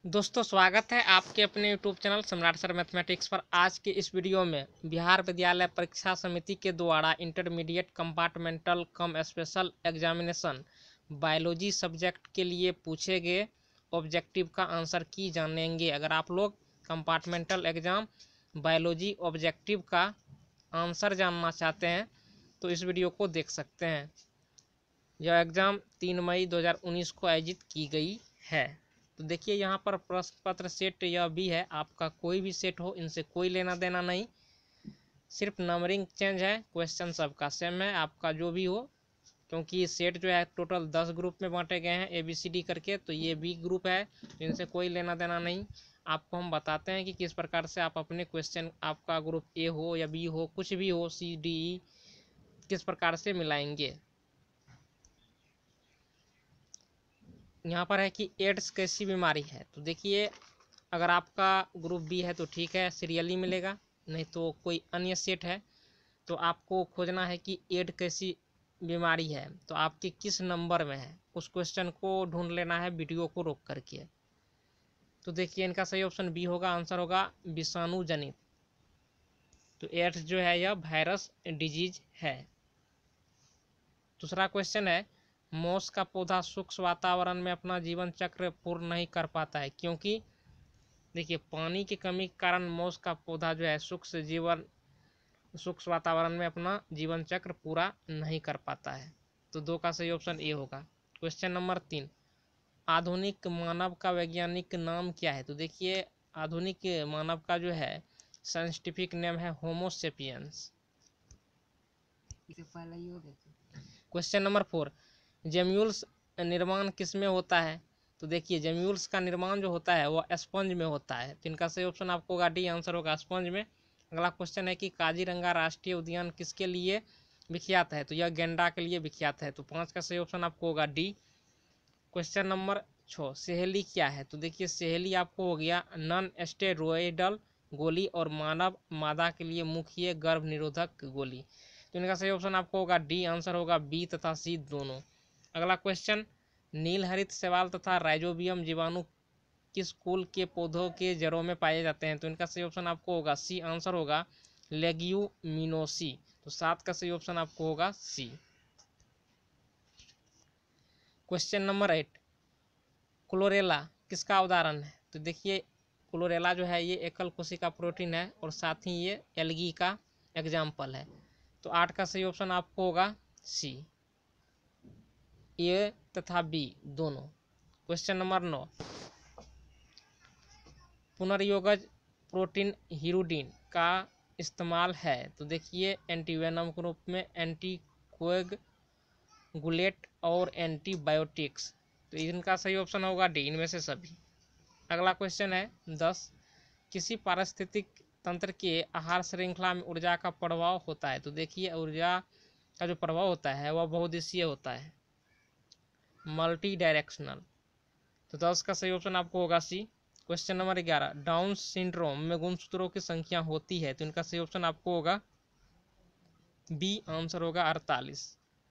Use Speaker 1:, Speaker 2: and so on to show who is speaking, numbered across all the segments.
Speaker 1: दोस्तों स्वागत है आपके अपने YouTube channel Samrat sir mathematics पर। आज के इस वीडियो में बिहार विद्यालय परीक्षा समिति के द्वारा intermediate compartmental cum special examination biology subject के लिए पूछे गए ऑब्जेक्टिव का आंसर की जानेंगे। अगर आप लोग कंपार्टमेंटल एग्जाम बायोलॉजी ऑब्जेक्टिव का आंसर जानना चाहते हैं तो इस वीडियो को देख सकते हैं। यह एग्ज़ाम 3 मई 2019 को आयोजित की गई है। तो देखिए यहाँ पर प्रश्न पत्र सेट यह भी है, आपका कोई भी सेट हो इनसे कोई लेना देना नहीं, सिर्फ नंबरिंग चेंज है, क्वेश्चन सबका सेम है आपका जो भी हो, क्योंकि सेट जो है टोटल 10 ग्रुप में बांटे गए हैं ABCD करके, तो ये भी ग्रुप है, इनसे कोई लेना देना नहीं। आपको हम बताते हैं कि किस प्रकार से आप अपने क्वेश्चन, आपका ग्रुप A हो या B हो, कुछ भी हो, CDE, किस प्रकार से मिलाएंगे। यहाँ पर है कि एड्स कैसी बीमारी है, तो देखिए अगर आपका ग्रुप बी है तो ठीक है, सीरियली मिलेगा, नहीं तो कोई अन्य सेट है तो आपको खोजना है कि एड कैसी बीमारी है, तो आपके किस नंबर में है, उस क्वेश्चन को ढूंढ लेना है वीडियो को रोक करके। तो देखिए इनका सही ऑप्शन बी होगा, आंसर होगा विषाणु जनित। तो एड्स जो है यह वायरस डिजीज है। दूसरा क्वेश्चन है, मोस का पौधा शुष्क वातावरण में अपना जीवन चक्र पूर्ण नहीं कर पाता है, क्योंकि देखिए पानी की कमी के कारण मोस का पौधा जो है शुष्क वातावरण में अपना जीवन चक्र पूरा नहीं कर पाता है। तो 2 का सही ऑप्शन ए होगा। क्वेश्चन नंबर 3, आधुनिक मानव का वैज्ञानिक नाम क्या है, तो देखिए आधुनिक मानव का जो है साइंटिफिक नेम है Homo sapiens. Question number 4, gemmules निर्माण किस में होता है, तो देखिए जेम्यूल्स का निर्माण जो होता है वह स्पंज में होता है, तो इनका सही ऑप्शन आपको होगा डी, आंसर होगा स्पंज में। अगला क्वेश्चन है कि काजीरंगा राष्ट्रीय उद्यान किसके लिए विख्यात है, तो यह गेंडा के लिए विख्यात है, तो 5 का सही ऑप्शन आपको होगा डी। क्वेश्चन नंबर 6, सहेली क्या है, तो देखिए सहेली आपको हो गया नॉन स्टेरॉयडल गोली और मानव मादा के लिए मुख्य गर्भ निरोधक गोली, तो इनका सही ऑप्शन आपको होगा डी, आंसर होगा बी तथा सी दोनों। अगला क्वेश्चन, नीलहरित शैवाल तथा राइजोबियम जीवाणु किस कुल के पौधों के जड़ों में पाए जाते हैं, तो इनका सही ऑप्शन आपको होगा सी, आंसर होगा लेग्यूमिनोसी, तो 7 का सही ऑप्शन आपको होगा सी। क्वेश्चन नंबर 8, क्लोरेला किसका उदाहरण है, तो देखिए क्लोरेला जो है ये एकल कोशिका प्रोटीन है और साथ ही ये एल्गी का एग्जाम्पल है, तो 8 का सही ऑप्शन आपको होगा सी, ए तथा बी दोनों। क्वेश्चन नंबर 9, पुनर्योगज प्रोटीन हीरोडिन का इस्तेमाल है, तो देखिए एंटीवेनम के रूप में, एंटीकोएगुलेट और एंटीबायोटिक्स, तो इनका सही ऑप्शन होगा डी, इनमें से सभी। अगला क्वेश्चन है 10, किसी पारिस्थितिक तंत्र के आहार श्रृंखला में ऊर्जा का प्रभाव होता है, तो देखिए ऊर्जा का जो प्रभाव होता है वह बहुदिशीय होता है, मल्टी डायरेक्शनल, तो 10 का सही ऑप्शन आपको होगा C. Question number 11, Down syndrome में गुणसूत्रों की संख्या होती है, तो इनका सही ऑप्शन आपको होगा बी, आंसर होगा 48।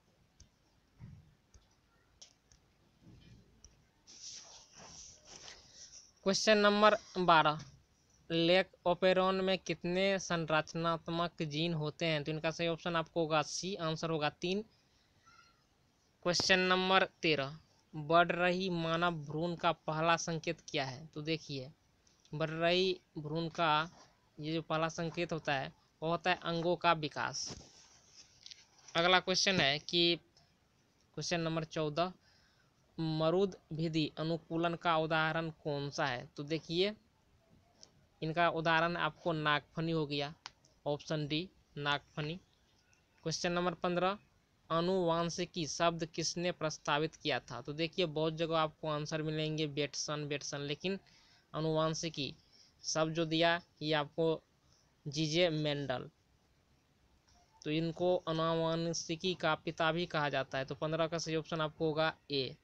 Speaker 1: क्वेश्चन नंबर 12, लेक ओपेरॉन में कितने संरचनात्मक जीन होते हैं, तो इनका सही ऑप्शन आपको होगा सी, आंसर होगा 3। क्वेश्चन नंबर 13, बढ़ रही मानव भ्रूण का पहला संकेत क्या है, तो देखिए बढ़ रही भ्रूण का ये जो पहला संकेत होता है वो होता है अंगों का विकास। अगला क्वेश्चन है कि क्वेश्चन नंबर 14, मरुद विधि अनुकूलन का उदाहरण कौन सा है, तो देखिए इनका उदाहरण आपको नागफनी हो गया, ऑप्शन डी नागफनी। क्वेश्चन नंबर 15, अनुवांशिकी शब्द किसने प्रस्तावित किया था, तो देखिए बहुत जगह आपको आंसर मिलेंगे बेटसन, लेकिन अनुवांशिकी शब्द जो दिया ये आपको जीजे मेंडल, तो इनको अनुवांशिकी का पिता भी कहा जाता है, तो 15 का सही ऑप्शन आपको होगा ए।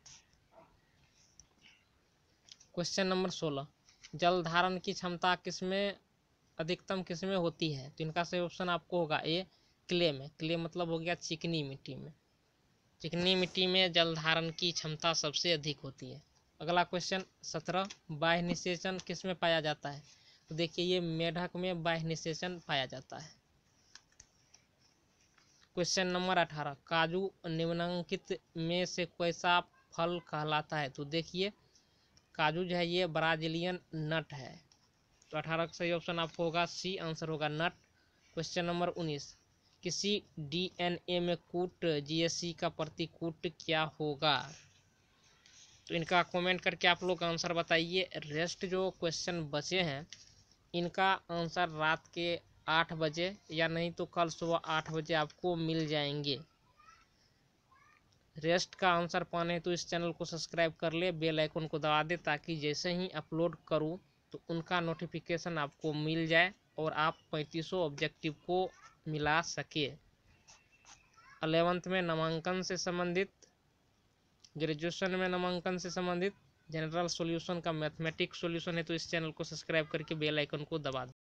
Speaker 1: क्वेश्चन नंबर 16, जल धारण की क्षमता किसमें अधिकतम किसमें होती है, तो इनका सही ऑप्शन आपको होगा ए, क्ले में। क्ले मतलब हो गया चिकनी मिट्टी में, चिकनी मिट्टी में जल धारण की क्षमता सबसे अधिक होती है। अगला क्वेश्चन 17, बाह्य निषेचन किस में पाया जाता है? तो देखिए ये मेढक में बाह्य निषेचन पाया जाता है। क्वेश्चन नंबर 18, काजू निम्नलिखित में से कैसा फल कहलाता है? तो देखिए काजू जो है ये ब्राजीलियन नट है। तो 18 का सही ऑप्शन आपको होगा सी, आंसर होगा नट। क्वेश्चन नंबर 19, किसी डीएनए में कूट जीएससी का प्रतिकूट क्या होगा? तो इनका कमेंट करके आप लोग आंसर बताइए। रेस्ट जो क्वेश्चन बचे हैं इनका आंसर रात के 8 बजे या नहीं तो कल सुबह 8 बजे आपको मिल जाएंगे। रेस्ट का आंसर पाने तो इस चैनल को सब्सक्राइब कर ले, बेल आइकन को दबा दे ताकि जैसे ही अपलोड करूं तो उनका नोटिफिकेशन आपको मिल जाए और आप 3500 ऑब्जेक्टिव को मिला सके। 11th में नामांकन से संबंधित, ग्रेजुएशन में नामांकन से संबंधित जनरल सॉल्यूशन का मैथमेटिक्स सॉल्यूशन है तो इस चैनल को सब्सक्राइब करके बेल आइकन को दबा दें।